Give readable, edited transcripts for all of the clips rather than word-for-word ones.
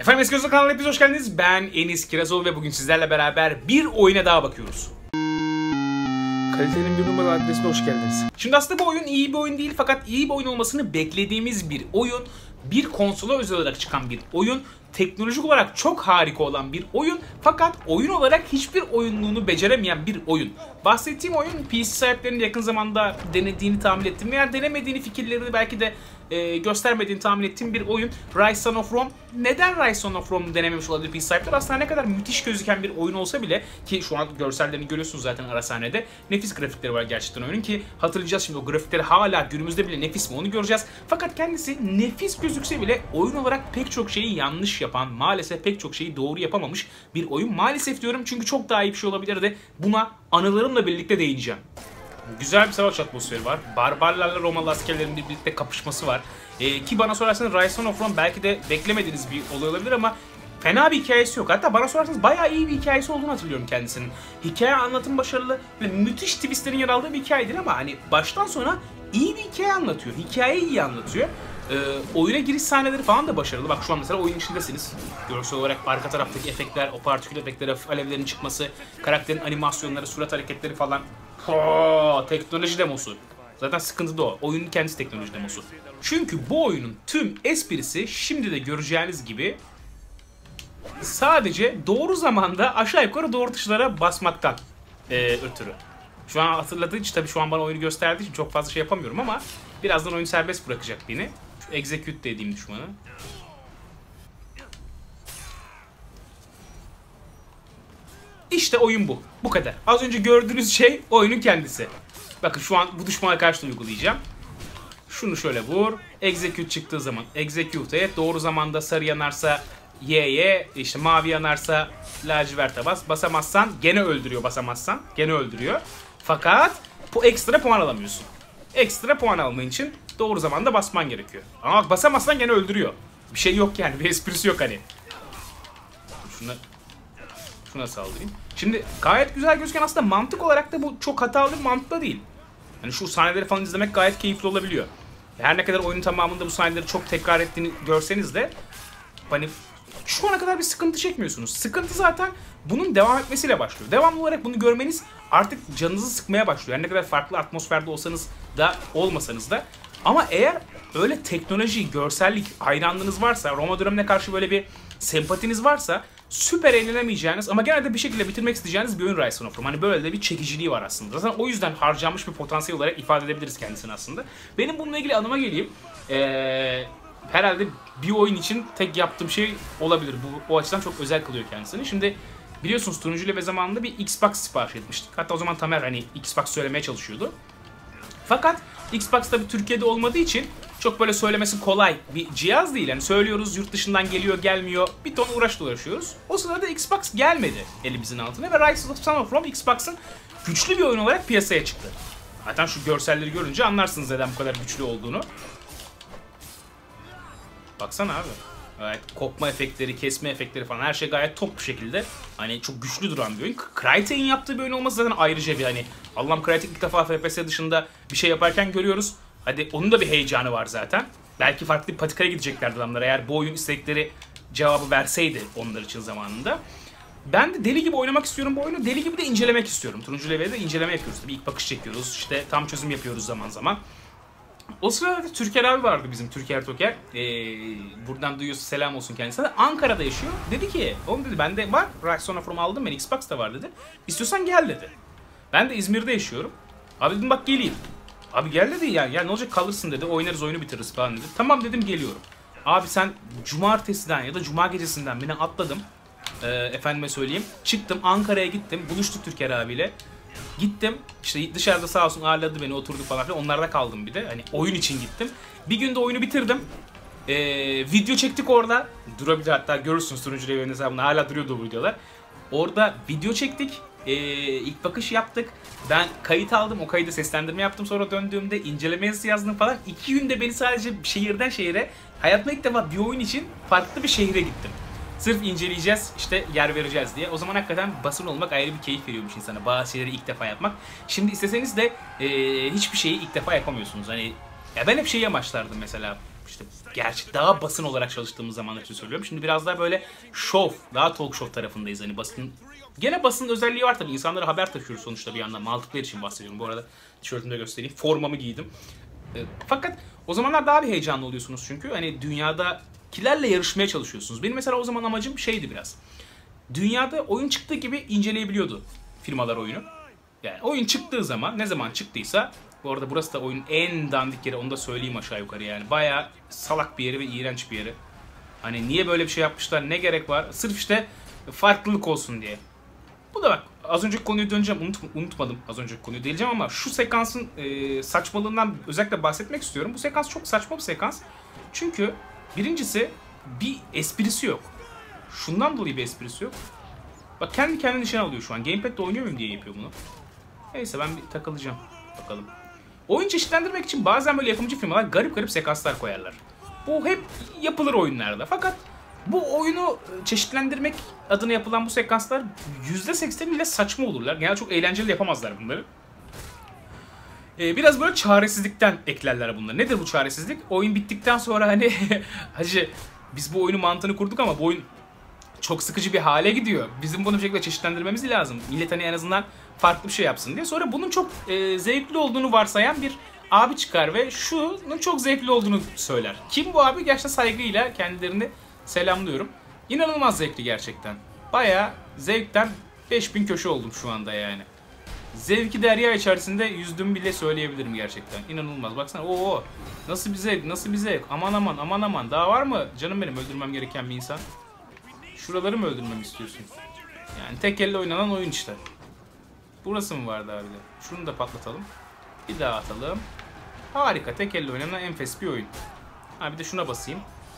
Efendim Eski Özlü kanalına hepiniz hoş geldiniz. Ben Enis Kirazoğlu ve bugün sizlerle beraber bir oyuna daha bakıyoruz. Kalitenin bir numaralı adresine hoş geldiniz. Şimdi aslında bu oyun iyi bir oyun değil fakat iyi bir oyun olmasını beklediğimiz bir oyun. Bir konsola özel olarak çıkan bir oyun. Teknolojik olarak çok harika olan bir oyun fakat oyun olarak hiçbir oyunluğunu beceremeyen bir oyun. Bahsettiğim oyun PC sahiplerinin yakın zamanda denediğini tahmin ettim veya denemediğini, fikirlerini belki de göstermediğini tahmin ettiğim bir oyun. Rise Son of Rome. Neden Rise Son of Rome denememiş olabilir PC sahipleri? Aslında ne kadar müthiş gözüken bir oyun olsa bile, ki şu an görsellerini görüyorsunuz zaten ara sahnede, nefis grafikleri var gerçekten oyunun, ki hatırlayacağız şimdi o grafikleri hala günümüzde bile nefis mi onu göreceğiz. Fakat kendisi nefis gözükse bile oyun olarak pek çok şeyi yanlış yapan, maalesef pek çok şeyi doğru yapamamış bir oyun. Maalesef diyorum çünkü çok daha iyi bir şey olabilirdi. Buna anılarımla birlikte değineceğim. Güzel bir savaş atmosferi var. Barbarlarla Romalı askerlerin birlikte kapışması var. Ki bana sorarsanız Rise Son of Rome belki de beklemediğiniz bir olay olabilir ama fena bir hikayesi yok. Hatta bana sorarsanız bayağı iyi bir hikayesi olduğunu hatırlıyorum kendisinin. Hikaye anlatım başarılı ve müthiş twistlerin yer aldığı bir hikayedir ama hani baştan sona iyi bir hikaye anlatıyor. Hikayeyi iyi anlatıyor. Oyuna giriş sahneleri falan da başarılı. Bak şu an mesela oyun içindesiniz. Görsel olarak arka taraftaki efektler, o partikül efektleri, alevlerin çıkması, karakterin animasyonları, surat hareketleri falan. Teknoloji demosu. Zaten sıkıntı da o. Oyunun kendisi teknoloji demosu. Çünkü bu oyunun tüm esprisi şimdi de göreceğiniz gibi sadece doğru zamanda aşağı yukarı doğru tuşlara basmaktan ötürü. Şu an hatırladığı için tabii şu an bana oyunu gösterdiği için çok fazla şey yapamıyorum ama birazdan oyun serbest bırakacak beni. Şu execute dediğim düşmanı. İşte oyun bu. Bu kadar. Az önce gördüğünüz şey oyunun kendisi. Bakın şu an bu düşmana karşı uygulayacağım. Şunu şöyle vur. Execute çıktığı zaman execute et. Doğru zamanda sarı yanarsa Y'ye, işte mavi yanarsa laciverte bas. Basamazsan gene öldürüyor, basamazsan gene öldürüyor. Fakat bu ekstra puan alamıyorsun. Ekstra puan alman için doğru zamanda basman gerekiyor. Ama basamazsan gene öldürüyor. Bir şey yok yani, bir esprisi yok hani. Şuna saldırayım. Şimdi gayet güzel gözüken, aslında mantık olarak da bu çok hatalı bir mantık da değil. Hani şu sahneleri falan izlemek gayet keyifli olabiliyor. Her ne kadar oyunun tamamında bu sahneleri çok tekrar ettiğini görseniz de hani şu ana kadar bir sıkıntı çekmiyorsunuz. Sıkıntı zaten bunun devam etmesiyle başlıyor. Devamlı olarak bunu görmeniz artık canınızı sıkmaya başlıyor. Her ne kadar farklı atmosferde olsanız da olmasanız da. Ama eğer öyle teknoloji, görsellik hayranlığınız varsa, Roma dönemine karşı böyle bir sempatiniz varsa süper eğlenemeyeceğiniz ama genelde bir şekilde bitirmek isteyeceğiniz bir oyun Rise Son of Rome. Hani böyle de bir çekiciliği var aslında. Zaten o yüzden harcanmış bir potansiyel olarak ifade edebiliriz kendisini aslında. Benim bununla ilgili anıma geleyim. Herhalde bir oyun için tek yaptığım şey olabilir. Bu o açıdan çok özel kılıyor kendisini. Şimdi biliyorsunuz Turuncu Leve zamanında bir Xbox sipariş etmiştik. Hatta o zaman Tamer hani Xbox söylemeye çalışıyordu. Fakat Xbox tabi Türkiye'de olmadığı için çok böyle söylemesi kolay bir cihaz değil. Yani söylüyoruz, yurt dışından geliyor, gelmiyor. Bir ton uğraşıyoruz. O sırada Xbox gelmedi elimizin altına ve Rise Son of Rome Xbox'ın güçlü bir oyun olarak piyasaya çıktı. Zaten şu görselleri görünce anlarsınız neden bu kadar güçlü olduğunu. Baksana abi. Gayet kopma efektleri, kesme efektleri falan her şey gayet top bir şekilde. Hani çok güçlü duran bir oyun. Crytek'in yaptığı bir oyun olması zaten ayrıca bir hani Allah'ım, Crytek ilk defa FPS dışında bir şey yaparken görüyoruz. Hadi onun da bir heyecanı var zaten. Belki farklı bir patikaya gideceklerdi adamlar eğer bu oyun istedikleri cevabı verseydi onlar için zamanında. Ben de deli gibi oynamak istiyorum bu oyunu. Deli gibi de incelemek istiyorum. Turuncu Leve'de inceleme yapıyoruz. Bir ilk bakış çekiyoruz. İşte tam çözüm yapıyoruz zaman zaman. O sırada Türker abi vardı bizim, Türker Toker. Buradan duyuyorsa selam olsun kendisine. Ankara'da yaşıyor. Dedi ki, oğlum dedi bende var. Rise Son of Rome aldım ben, Xbox da var dedi. İstiyorsan gel dedi. Ben de İzmir'de yaşıyorum. Abi dedim bak geleyim. Abi gel dedi yani. Ya ne olacak, kalırsın dedi. Oynarız, oyunu bitiririz falan dedi. Tamam dedim, geliyorum. Abi sen cumartesiden ya da cuma gecesinden beni atladım. Efendime söyleyeyim. Çıktım Ankara'ya gittim. Buluştuk Türker abiyle. Gittim işte dışarıda sağ olsun ağırladı beni, oturduk falan filan, onlarda kaldım bir de hani oyun için gittim. Bir günde oyunu bitirdim. Video çektik orada. Durabilir, hatta görürsünüz Turuncu Leve'nin hesabında hala duruyordu o videolar. Orada video çektik. İlk bakış yaptık. Ben kayıt aldım, o kaydı seslendirme yaptım, sonra döndüğümde inceleme yazısı yazdım falan. 2 günde beni sadece şehirden şehire, hayatımda ilk defa bir oyun için farklı bir şehre gittim. Sırf inceleyeceğiz, işte yer vereceğiz diye. O zaman hakikaten basın olmak ayrı bir keyif veriyormuş insana. Bazı şeyleri ilk defa yapmak. Şimdi isteseniz de hiçbir şeyi ilk defa yapamıyorsunuz. Hani ya ben hep şeyi amaçlardım mesela. işte gerçek daha basın olarak çalıştığımız zamanlar için söylüyorum. Şimdi biraz daha böyle show, daha talk show tarafındayız. Hani basın, gene basının özelliği var tabii. İnsanlara haber taşıyoruz sonuçta bir yandan. Multiplayer için bahsediyorum. Bu arada tişörtümü de göstereyim. Formamı giydim. Fakat o zamanlar daha bir heyecanlı oluyorsunuz çünkü. Hani dünyadakilerle yarışmaya çalışıyorsunuz. Benim mesela o zaman amacım şeydi biraz. Dünyada oyun çıktığı gibi inceleyebiliyordu firmalar oyunu. Yani oyun çıktığı zaman, ne zaman çıktıysa, bu arada burası da oyunun en dandik yeri, onu da söyleyeyim aşağı yukarı yani. Bayağı salak bir yeri ve iğrenç bir yeri. Hani niye böyle bir şey yapmışlar, ne gerek var? Sırf işte farklılık olsun diye. Bu da bak, az önceki konuyu döneceğim, unutmadım az önceki konuyu diyeceğim ama şu sekansın saçmalığından özellikle bahsetmek istiyorum. Bu sekans çok saçma bir sekans. Çünkü birincisi bir esprisi yok. Şundan dolayı bir esprisi yok. Bak kendi kendine nişan alıyor şu an. Gamepad'de oynuyor muyum diye yapıyor bunu. Neyse ben bir takılacağım. Bakalım. Oyun çeşitlendirmek için bazen böyle yapımcı firmalar garip garip sekanslar koyarlar. Bu hep yapılır oyunlarda. Fakat bu oyunu çeşitlendirmek adına yapılan bu sekanslar %80 ile saçma olurlar. Genelde çok eğlenceli yapamazlar bunları. Biraz böyle çaresizlikten eklerler bunları. Nedir bu çaresizlik? Oyun bittikten sonra hani hacı biz bu oyunu mantığını kurduk ama bu oyun çok sıkıcı bir hale gidiyor. Bizim bunu bir şekilde çeşitlendirmemiz lazım. Millet hani en azından farklı bir şey yapsın diye. Sonra bunun çok zevkli olduğunu varsayan bir abi çıkar ve şunun çok zevkli olduğunu söyler. Kim bu abi? Gerçekten saygıyla kendilerini selamlıyorum. İnanılmaz zevkli gerçekten. Bayağı zevkten 5000 köşe oldum şu anda yani. Zevki derya içerisinde yüzdüm bile söyleyebilirim gerçekten. İnanılmaz. Baksana o nasıl bir zevk, nasıl bir zevk. Aman aman aman aman. Daha var mı canım benim öldürmem gereken bir insan? Şuraları mı öldürmemi istiyorsun? Yani tek elle oynanan oyun işte. Burası mı vardı abi de? Şunu da patlatalım. Bir daha atalım. Harika. Tek elle oynanan enfes bir oyun. Ha bir de şuna basayım.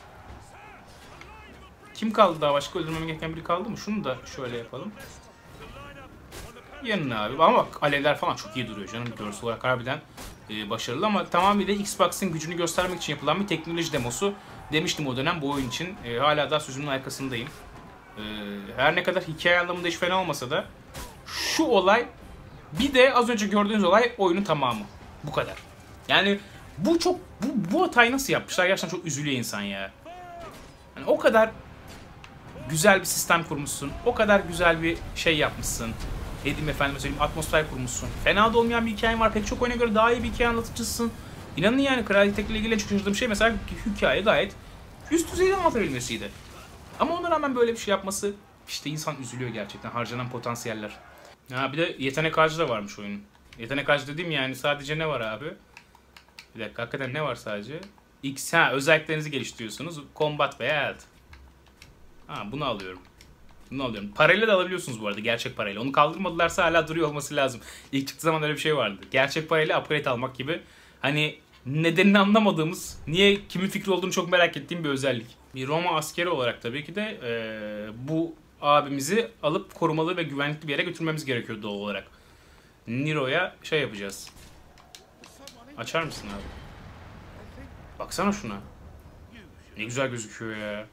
Kim kaldı daha? Başka öldürmem gereken biri kaldı mı? Şunu da şöyle yapalım. Yanına abi. Ama bak alevler falan çok iyi duruyor canım. Görsel olarak harbiden başarılı ama tamamıyla Xbox'ın gücünü göstermek için yapılan bir teknoloji demosu demiştim o dönem bu oyun için. Hala daha sözümün arkasındayım. Her ne kadar hikaye anlamında hiç fena olmasa da şu olay bir de az önce gördüğünüz olay oyunun tamamı. Bu kadar. Yani bu hatayı nasıl yapmışlar? Gerçekten çok üzülüyor insan ya. Yani o kadar güzel bir sistem kurmuşsun. O kadar güzel bir şey yapmışsın. Dedim efendim söyleyeyim, atmosfer kurmuşsun. Fena da olmayan bir hikayen var. Pek çok oyuna göre daha iyi bir hikaye anlatıcısın. İnanın yani Crytek ile ilgili çok şaşırdığım şey mesela hikaye gayet üst düzeyde anlatabilmesiydi. Ama ona rağmen böyle bir şey yapması işte insan üzülüyor gerçekten. Harcanan potansiyeller. Ha bir de yetenek ağacı da varmış oyunun. Yetenek ağacı dediğim yani sadece ne var abi? Bir dakika hakikaten ne var sadece? Özelliklerinizi geliştiriyorsunuz. Combat ve Health. Ha bunu alıyorum. Bunu alıyorum. Parayla da alabiliyorsunuz bu arada. Gerçek parayla. Onu kaldırmadılarsa hala duruyor olması lazım. İlk çıktığı zaman öyle bir şey vardı. Gerçek parayla upgrade almak gibi. Hani nedenini anlamadığımız, niye kimin fikri olduğunu çok merak ettiğim bir özellik. Bir Roma askeri olarak tabii ki de bu abimizi alıp korumalı ve güvenlikli bir yere götürmemiz gerekiyor doğal olarak. Nero'ya şey yapacağız. Açar mısın abi? Baksana şuna. Ne güzel gözüküyor ya.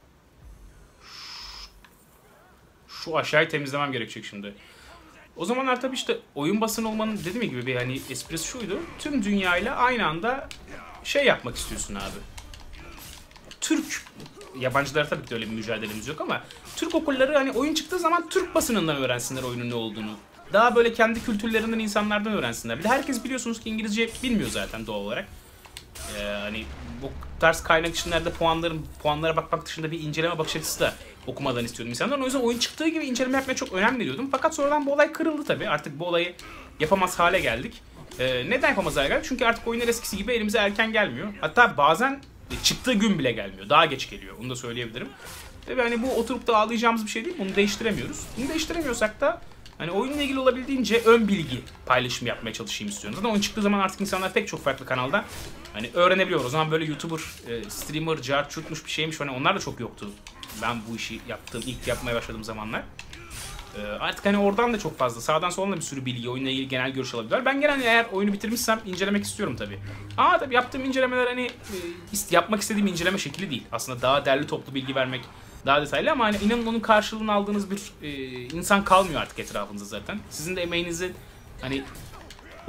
Şu aşağıyı temizlemem gerekecek şimdi. O zamanlar tabii işte oyun basını olmanın dediğim gibi bir hani esprisi şuydu. Tüm dünyayla aynı anda şey yapmak istiyorsun abi. Türk yabancılara tabii ki de öyle bir mücadelemiz yok ama Türk okulları hani oyun çıktığı zaman Türk basınından öğrensinler oyunun ne olduğunu. Daha böyle kendi kültürlerinden insanlardan öğrensinler. Bir de herkes biliyorsunuz ki İngilizce bilmiyor zaten doğal olarak. Hani bu tarz kaynak işlerde puanlara bakmak dışında bir inceleme bakış açısı da okumadan istiyordum insanlar. O yüzden oyun çıktığı gibi inceleme yapmaya çok önem veriyordum. Fakat sonradan bu olay kırıldı tabii. Artık bu olayı yapamaz hale geldik. Neden yapamaz hale geldik? Çünkü artık oyunlar eskisi gibi elimize erken gelmiyor. Hatta bazen çıktığı gün bile gelmiyor. Daha geç geliyor. Onu da söyleyebilirim. Tabii hani bu oturup da ağlayacağımız bir şey değil. Bunu değiştiremiyoruz. Bunu değiştiremiyorsak da hani oyunla ilgili olabildiğince ön bilgi paylaşımı yapmaya çalışayım istiyorum. Zaten oyun çıktığı zaman artık insanlar pek çok farklı kanalda hani öğrenebiliyor. O zaman böyle YouTuber, streamer, cart çurtmuş bir şeymiş. Hani onlar da çok yoktu. Ben bu işi ilk yapmaya başladığım zamanlar. Artık hani oradan da çok fazla sağdan soldan da bir sürü bilgi, oyunla ilgili genel görüş alabiliyorlar. Ben genelde eğer oyunu bitirmişsem incelemek istiyorum tabii. Ama tabii yaptığım incelemeler hani yapmak istediğim inceleme şekli değil. Aslında daha derli toplu bilgi vermek daha detaylı ama hani inanın onun karşılığını aldığınız bir insan kalmıyor artık etrafınızda zaten. Sizin de emeğinizi hani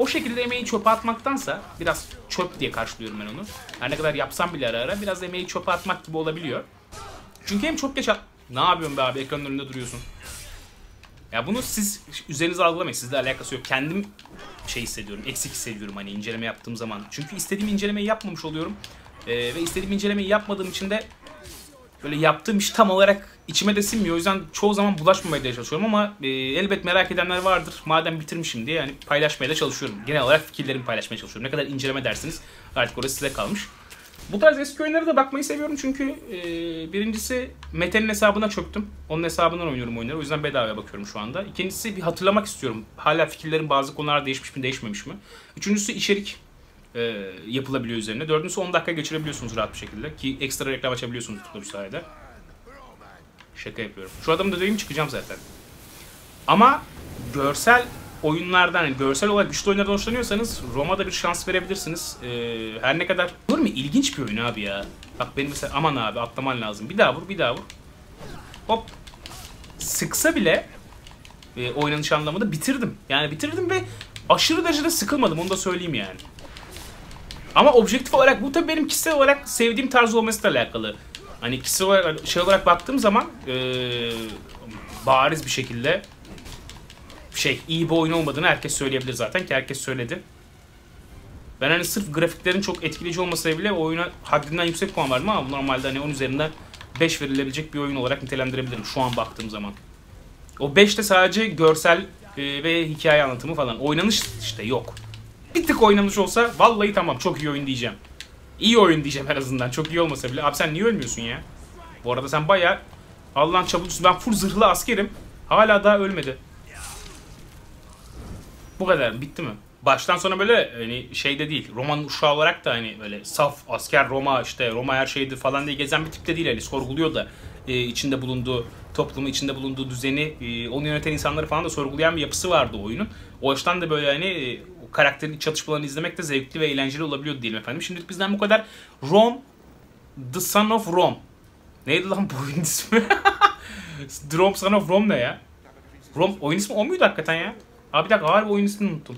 O şekilde emeği çöpe atmaktansa, biraz çöp diye karşılıyorum ben onu. Her ne kadar yapsam bile ara ara biraz emeği çöpe atmak gibi olabiliyor. Çünkü hem çok geç ne yapıyorsun be abi, ekranın önünde duruyorsun. Ya bunu siz üzerinize algılamayın, sizle alakası yok. Kendim şey hissediyorum, eksik hissediyorum hani inceleme yaptığım zaman. Çünkü istediğim incelemeyi yapmamış oluyorum. Ve istediğim incelemeyi yapmadığım için de böyle yaptığım iş tam olarak içime de sinmiyor. O yüzden çoğu zaman bulaşmamaya da çalışıyorum ama elbet merak edenler vardır. Madem bitirmişim diye yani paylaşmaya da çalışıyorum. Genel olarak fikirlerimi paylaşmaya çalışıyorum. Ne kadar inceleme dersiniz artık orası size kalmış. Bu tarz eski oyunlara da bakmayı seviyorum çünkü birincisi Mete'nin hesabına çöktüm. Onun hesabından oynuyorum oyunları. O yüzden bedavaya bakıyorum şu anda. İkincisi bir hatırlamak istiyorum. Hala fikirlerim bazı konularda değişmiş mi değişmemiş mi? Üçüncüsü içerik yapılabiliyor üzerine. Dördüncüsü 10 dakika geçirebiliyorsunuz rahat bir şekilde. Ki ekstra reklam açabiliyorsunuz bu sayede. Şaka yapıyorum. Şu adamı da döveyim çıkacağım zaten. Ama görsel oyunlardan, yani görsel olarak güçlü oyunlardan hoşlanıyorsanız Roma'da bir şans verebilirsiniz. Her ne kadar... Olur mu? İlginç bir oyun abi ya. Bak benim mesela aman abi atlaman lazım. Bir daha vur, bir daha vur. Hop. Sıksa bile oynanış anlamında bitirdim. Yani bitirdim ve aşırı derecede sıkılmadım. Onu da söyleyeyim yani. Ama objektif olarak bu tabii benim kişisel olarak sevdiğim tarz olmasıyla alakalı. Hani kişisel olarak şey olarak baktığım zaman bariz bir şekilde iyi bir oyun olmadığını herkes söyleyebilir zaten ki herkes söyledi. Ben hani sırf grafiklerin çok etkileyici olmasa bile oyuna haddinden yüksek puan verdim ama normalde hani 10 üzerinden 5 verilebilecek bir oyun olarak nitelendirebilirim şu an baktığım zaman. O 5 de sadece görsel ve hikaye anlatımı falan. Oynanış işte yok. Bir tık oynanış olsa vallahi tamam çok iyi oyun diyeceğim. İyi oyun diyeceğim en azından. Çok iyi olmasa bile. Abi sen niye ölmüyorsun ya? Bu arada sen bayağı Allah'ın çabukçusun. Ben full zırhlı askerim. Hala daha ölmedi. Bu kadar. Bitti mi? Baştan sona böyle hani şeyde değil. Roma'nın uşağı olarak da hani böyle saf asker Roma işte Roma her şeydi falan diye gezen bir tip de değil. Hani sorguluyor da içinde bulunduğu toplumu, içinde bulunduğu düzeni, onu yöneten insanları falan da sorgulayan bir yapısı vardı oyunun. O açıdan da böyle hani o karakterin çatışmalarını izlemek de zevkli ve eğlenceli olabiliyordu diyelim efendim. Şimdilik bizden bu kadar. Rome, The Son of Rome. Neydi lan bu oyun ismi? The Rome, Son of Rome ne ya? Rome, oyun ismi o muydu hakikaten ya? Abi bir dakika harbi oyun ismini unuttum.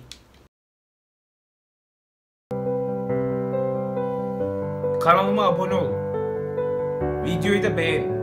Kanalıma abone olun. Videoyu da beğenin.